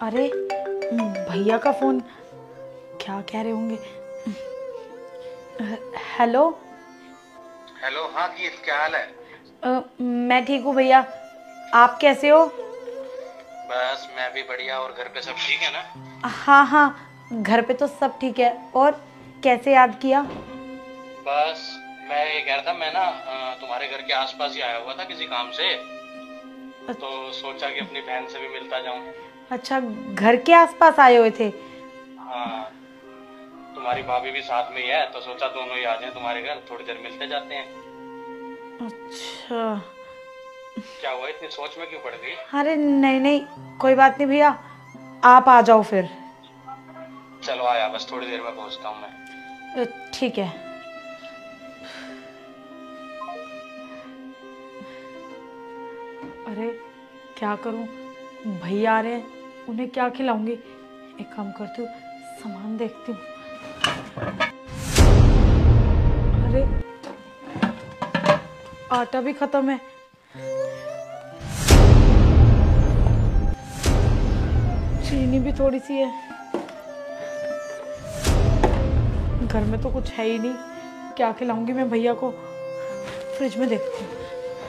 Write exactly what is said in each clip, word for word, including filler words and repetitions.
अरे भैया का फोन, क्या कह रहे होंगे। Hello hello. हाँ गीत, क्या हाल है? अ, मैं ठीक हूँ भैया, आप कैसे हो? बस मैं भी बढ़िया। और घर पे सब ठीक है ना? हाँ हाँ, घर पे तो सब ठीक है। और कैसे याद किया? बस मैं ये कह रहा था, मैं ना अ, तुम्हारे घर के आसपास ही आया हुआ था किसी काम से, तो सोचा कि अपनी बहन से भी मिलता जाऊं। अच्छा, घर के आसपास आए हुए थे? हाँ, तुम्हारी भाभी भी साथ में ही है, तो सोचा दोनों ही आ जाएं तुम्हारे घर, थोड़ी देर मिलते जाते हैं। अच्छा, क्या हुआ, इतनी सोच में क्यों पड़ गई? अरे नहीं नहीं, कोई बात नहीं भैया, आप आ जाओ फिर। चलो आया, बस थोड़ी देर में पहुंचता हूँ मैं। अ, ठीक है। अरे क्या करूं, भैया आ रहे हैं, उन्हें क्या खिलाऊंगी। एक काम करती हूँ, सामान देखती हूँ। अरे आटा भी खत्म है, चीनी भी थोड़ी सी है, घर में तो कुछ है ही नहीं, क्या खिलाऊंगी मैं भैया को। फ्रिज में देखती हूँ,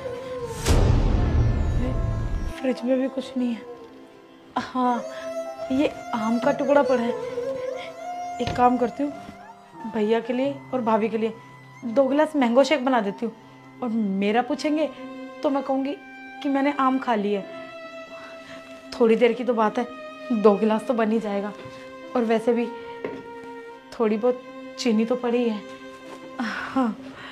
फ्रिज में भी कुछ नहीं है। हाँ, ये आम का टुकड़ा पड़ा है। एक काम करती हूँ, भैया के लिए और भाभी के लिए दो गिलास मैंगो शेक बना देती हूँ, और मेरा पूछेंगे तो मैं कहूँगी कि मैंने आम खा लिया है। थोड़ी देर की तो बात है, दो गिलास तो बन ही जाएगा। और वैसे भी थोड़ी बहुत चीनी तो पड़ी है। हाँ,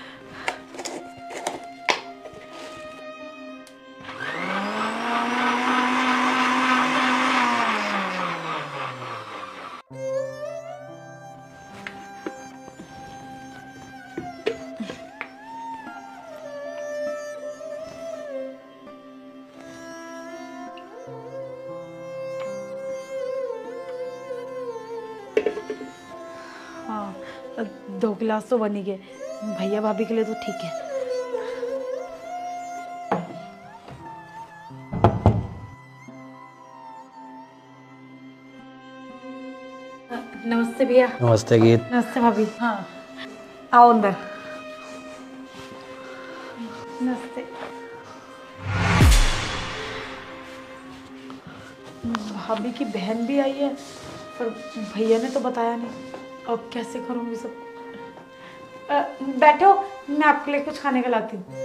हाँ, दो गिलास तो बन ही गए, भैया भाभी के लिए तो ठीक है। नमस्ते भैया। नमस्ते गीत। नमस्ते भाभी। हाँ, आओ अंदर। नमस्ते। भाभी की बहन भी आई है, पर भैया ने तो बताया नहीं, अब कैसे करूँगी सब। अ, बैठो, मैं आपके लिए कुछ खाने का लाती हूँ।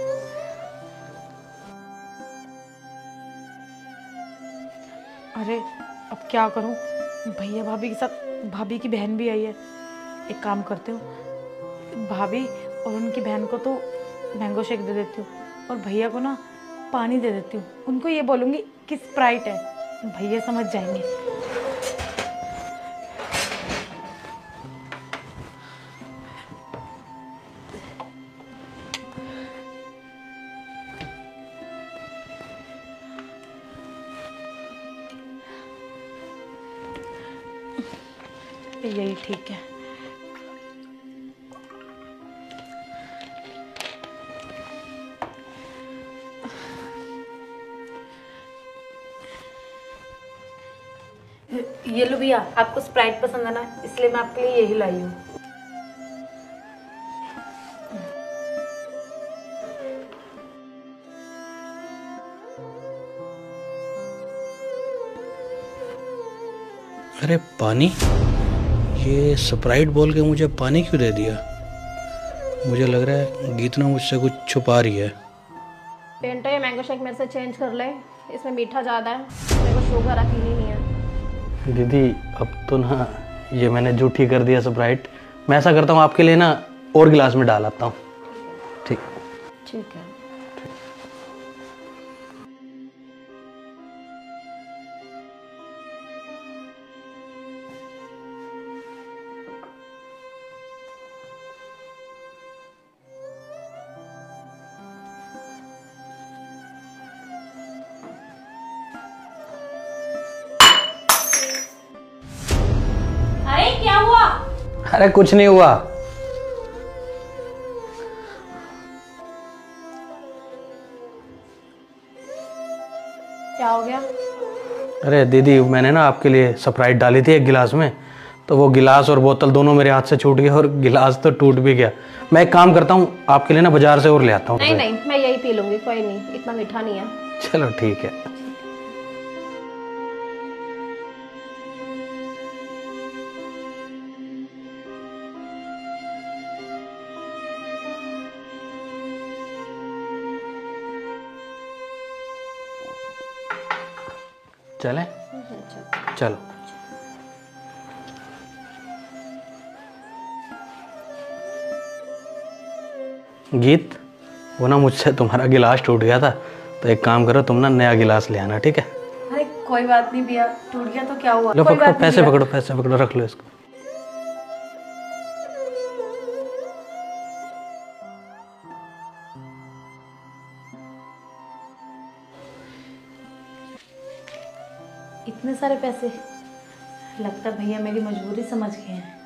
अरे अब क्या करूँ, भैया भाभी के साथ भाभी की बहन भी आई है। एक काम करती हूँ, भाभी और उनकी बहन को तो मैंगो शेक दे देती हूँ, और भैया को ना पानी दे देती हूँ। उनको ये बोलूँगी कि स्प्राइट है, भैया समझ जाएंगे। यही ठीक है। ये लो भैया, आपको स्प्राइट पसंद है ना, इसलिए मैं आपके लिए यही लाई हूँ। अरे पानी, ये स्प्राइट बोल के मुझे पानी क्यों दे दिया? मुझे लग रहा है गीत ना मुझसे कुछ छुपा रही है। पेंटो, ये मैंगो शेक मेरे से चेंज कर ले, इसमें मीठा ज़्यादा है, मेरे को शुगर अकेली नहीं है। दीदी अब तो ना ये मैंने झूठी कर दिया स्प्राइट। मैं ऐसा करता हूँ, आपके लिए ना और गिलास में डाल आता हूँ। ठीक ठीक है। अरे क्या हुआ? अरे कुछ नहीं हुआ। क्या हो गया? अरे दीदी, मैंने ना आपके लिए स्प्राइट डाली थी एक गिलास में, तो वो गिलास और बोतल दोनों मेरे हाथ से छूट गए और गिलास तो टूट भी गया। मैं एक काम करता हूँ, आपके लिए ना बाजार से और ले आता हूँ। नहीं नहीं, मैं यही पी लूंगी, कोई नहीं, इतना मीठा नहीं है। चलो ठीक है। चलें? चलो। गीत, वो ना मुझसे तुम्हारा गिलास टूट गया था, तो एक काम करो, तुम ना नया गिलास ले आना, ठीक है? अरे कोई बात नहीं भैया, टूट गया तो क्या हुआ? लो कोई पकड़ो, बात नहीं पैसे भैया। पकड़ो, पैसे पकड़ो, रख लो इसको। इतने सारे पैसे, लगता भैया मेरी मजबूरी समझ गए हैं।